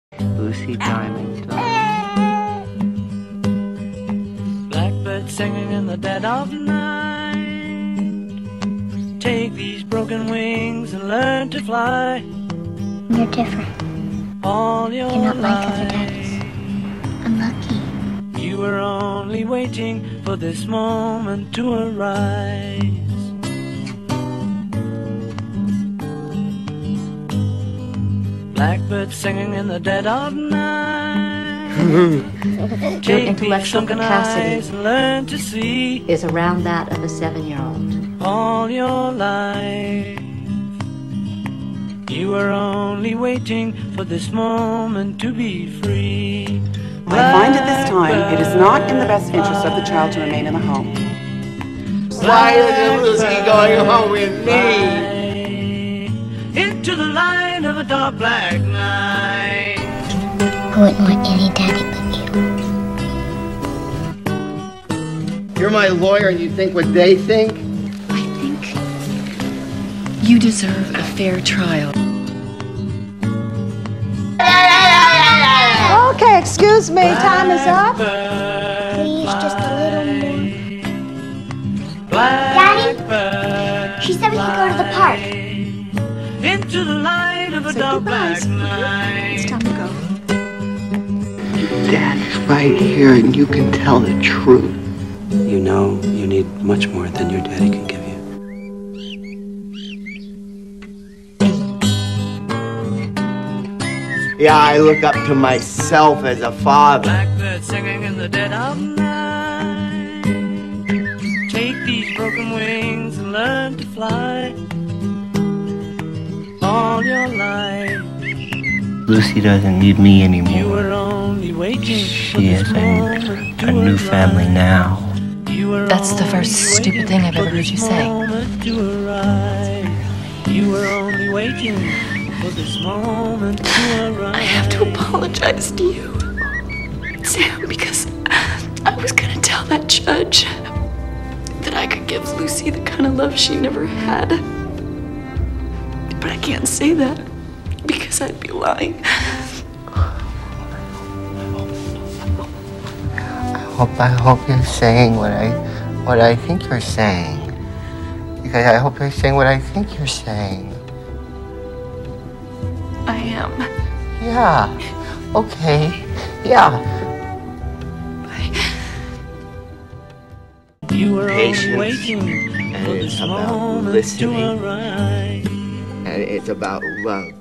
Lucy, darling, Blackbird singing in the dead of night. Take these broken wings and learn to fly. You're different. All your You're not like life. other daddies. I'm lucky. You were only waiting for this moment to arise. Blackbird singing in the dead of night. Your intellectual capacity and learn to see is around that of a 7-year-old. all your life. You were only waiting for this moment to be free. I find at this time it is not in the best interest of the child to remain in the home. Why isn't Lucy going home with me? Into the light of a dark black night. I wouldn't want any daddy but you. You're my lawyer and you think what they think? I think you deserve a fair trial. Okay, excuse me, time is up. Please, just a little more. Daddy? She said we could go to the park. Into the light of a dark black night. It's time to go. Daddy's right here and you can tell the truth. You know you need much more than your daddy can give you. Yeah, I look up to myself as a father. Blackbird singing in the dead of night. Take these broken wings and learn to fly. All your life. Lucy doesn't need me anymore. You were only waiting. She has a new family now. That's the first stupid thing I've ever heard you say. You were only waiting for this moment to arrive. I have to apologize to you, Sam, because I was gonna tell that judge that I could give Lucy the kind of love she never had. But I can't say that because I'd be lying. I hope you're saying what I think you're saying. Because I hope you're saying what I think you're saying. I am. Yeah. Okay. Yeah. You were Patience, only waiting and for it's this about moment listening. to arrive. And it's about love.